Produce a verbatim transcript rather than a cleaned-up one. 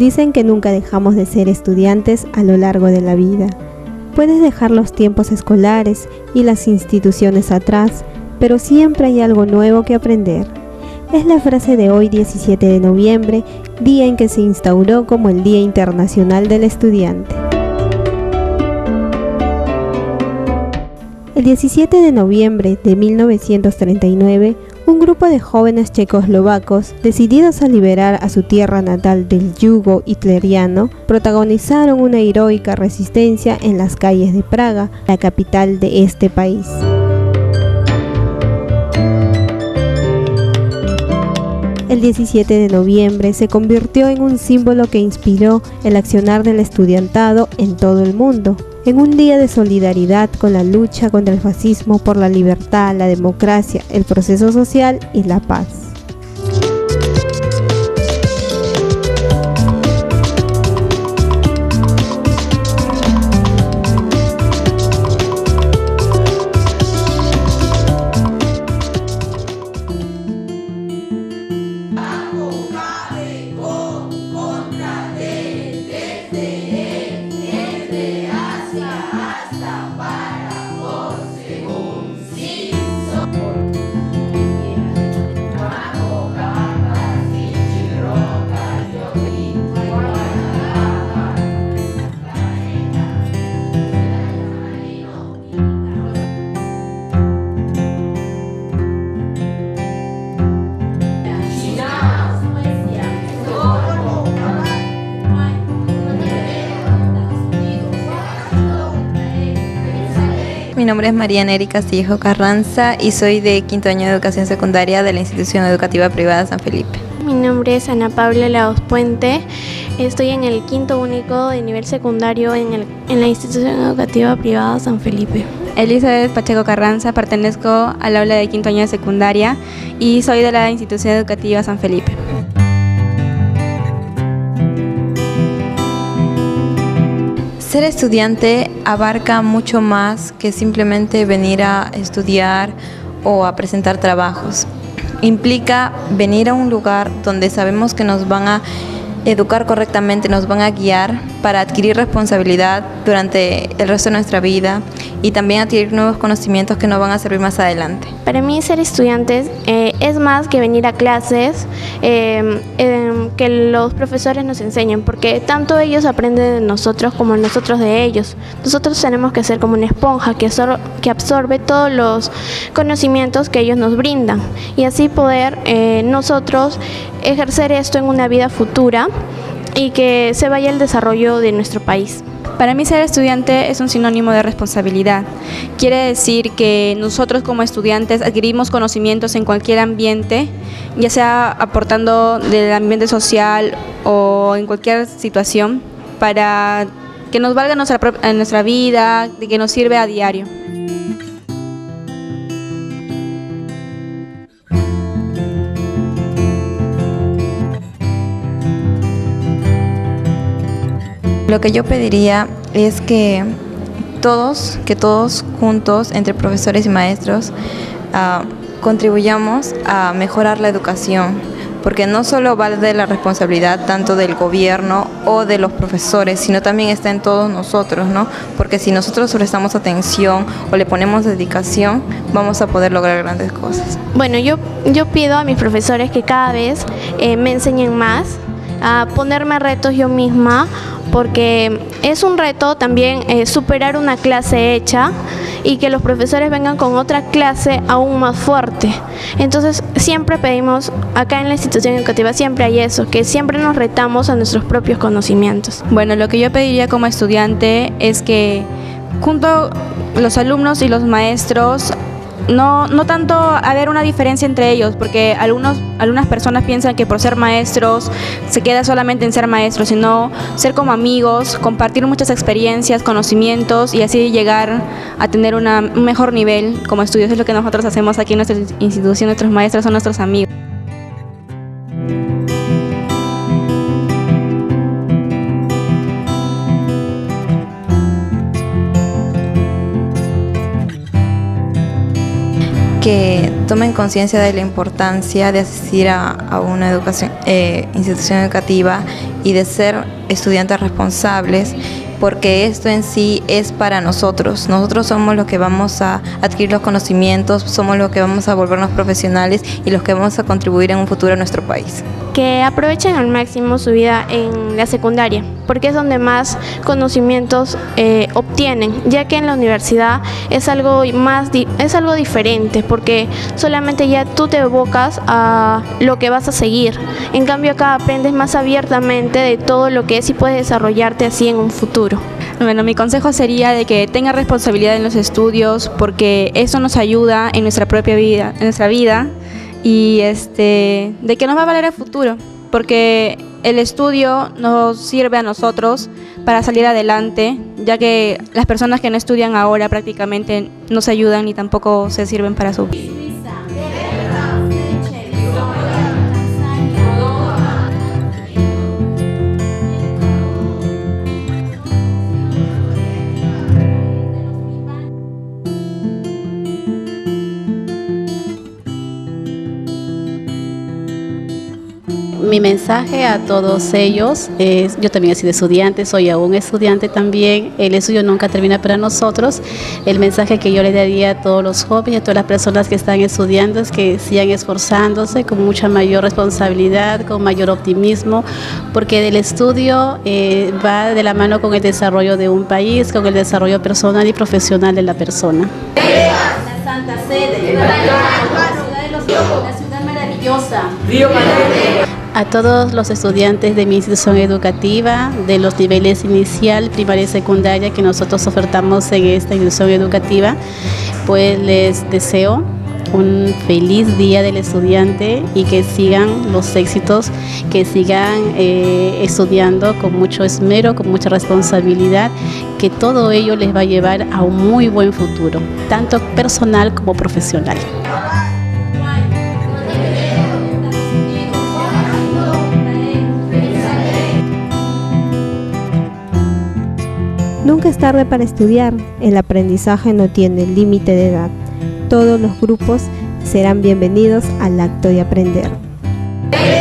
Dicen que nunca dejamos de ser estudiantes a lo largo de la vida. Puedes dejar los tiempos escolares y las instituciones atrás, pero siempre hay algo nuevo que aprender. Es la frase de hoy, diecisiete de noviembre, día en que se instauró como el Día Internacional del Estudiante. El diecisiete de noviembre de mil novecientos treinta y nueve, un grupo de jóvenes checoslovacos, decididos a liberar a su tierra natal del yugo hitleriano, protagonizaron una heroica resistencia en las calles de Praga, la capital de este país. El diecisiete de noviembre se convirtió en un símbolo que inspiró el accionar del estudiantado en todo el mundo, en un día de solidaridad con la lucha contra el fascismo por la libertad, la democracia, el proceso social y la paz. Mi nombre es María Nery Castillejo Carranza y soy de quinto año de educación secundaria de la institución educativa privada San Felipe. Mi nombre es Ana Paula Laos Puente, estoy en el quinto único de nivel secundario en, el, en la institución educativa privada San Felipe. Elizabeth Pacheco Carranza, pertenezco al aula de quinto año de secundaria y soy de la institución educativa San Felipe. Ser estudiante abarca mucho más que simplemente venir a estudiar o a presentar trabajos. Implica venir a un lugar donde sabemos que nos van a educar correctamente, nos van a guiar para adquirir responsabilidad durante el resto de nuestra vida y también adquirir nuevos conocimientos que nos van a servir más adelante. Para mí ser estudiantes eh, es más que venir a clases, eh, eh, que los profesores nos enseñen, porque tanto ellos aprenden de nosotros como nosotros de ellos. Nosotros tenemos que ser como una esponja que, absor que absorbe todos los conocimientos que ellos nos brindan y así poder eh, nosotros ejercer esto en una vida futura y que se vaya el desarrollo de nuestro país. Para mí ser estudiante es un sinónimo de responsabilidad. Quiere decir que nosotros como estudiantes adquirimos conocimientos en cualquier ambiente, ya sea aportando del ambiente social o en cualquier situación, para que nos valga nuestra, nuestra vida, de que nos sirve a diario. Lo que yo pediría es que todos, que todos juntos, entre profesores y maestros, uh, contribuyamos a mejorar la educación, porque no solo va de la responsabilidad tanto del gobierno o de los profesores, sino también está en todos nosotros, ¿no? Porque si nosotros prestamos atención o le ponemos dedicación, vamos a poder lograr grandes cosas. Bueno, yo, yo pido a mis profesores que cada vez eh, me enseñen más, a ponerme retos yo misma, porque es un reto también eh, superar una clase hecha y que los profesores vengan con otra clase aún más fuerte. Entonces siempre pedimos, acá en la institución educativa siempre hay eso, que siempre nos retamos a nuestros propios conocimientos. Bueno, lo que yo pediría como estudiante es que junto los alumnos y los maestros No, no tanto haber una diferencia entre ellos, porque algunos, algunas personas piensan que por ser maestros se queda solamente en ser maestros, sino ser como amigos, compartir muchas experiencias, conocimientos y así llegar a tener una, un mejor nivel como estudios. Es lo que nosotros hacemos aquí en nuestra institución, nuestros maestros son nuestros amigos. que tomen conciencia de la importancia de asistir a, a una educación, eh, institución educativa y de ser estudiantes responsables, porque esto en sí es para nosotros. Nosotros somos los que vamos a adquirir los conocimientos, somos los que vamos a volvernos profesionales y los que vamos a contribuir en un futuro a nuestro país. Que aprovechen al máximo su vida en la secundaria, porque es donde más conocimientos eh, obtienen, ya que en la universidad es algo más di es algo diferente, porque solamente ya tú te evocas a lo que vas a seguir. En cambio acá aprendes más abiertamente de todo lo que es y puedes desarrollarte así en un futuro. Bueno, mi consejo sería de que tenga responsabilidad en los estudios, porque eso nos ayuda en nuestra propia vida, en nuestra vida, y este, de que nos va a valer el futuro, porque el estudio nos sirve a nosotros para salir adelante, ya que las personas que no estudian ahora prácticamente no se ayudan ni tampoco se sirven para su vida. Mi mensaje a todos ellos es, yo también he sido estudiante, soy aún estudiante también, el estudio nunca termina para nosotros. El mensaje que yo le daría a todos los jóvenes, a todas las personas que están estudiando, es que sigan esforzándose con mucha mayor responsabilidad, con mayor optimismo, porque el estudio eh, va de la mano con el desarrollo de un país, con el desarrollo personal y profesional de la persona. La Santa Sede, la ciudad de los ojos, la ciudad maravillosa. A todos los estudiantes de mi institución educativa, de los niveles inicial, primaria y secundaria que nosotros ofertamos en esta institución educativa, pues les deseo un feliz día del estudiante y que sigan los éxitos, que sigan eh, estudiando con mucho esmero, con mucha responsabilidad, que todo ello les va a llevar a un muy buen futuro, tanto personal como profesional. Nunca es tarde para estudiar, el aprendizaje no tiene límite de edad. Todos los grupos serán bienvenidos al acto de aprender.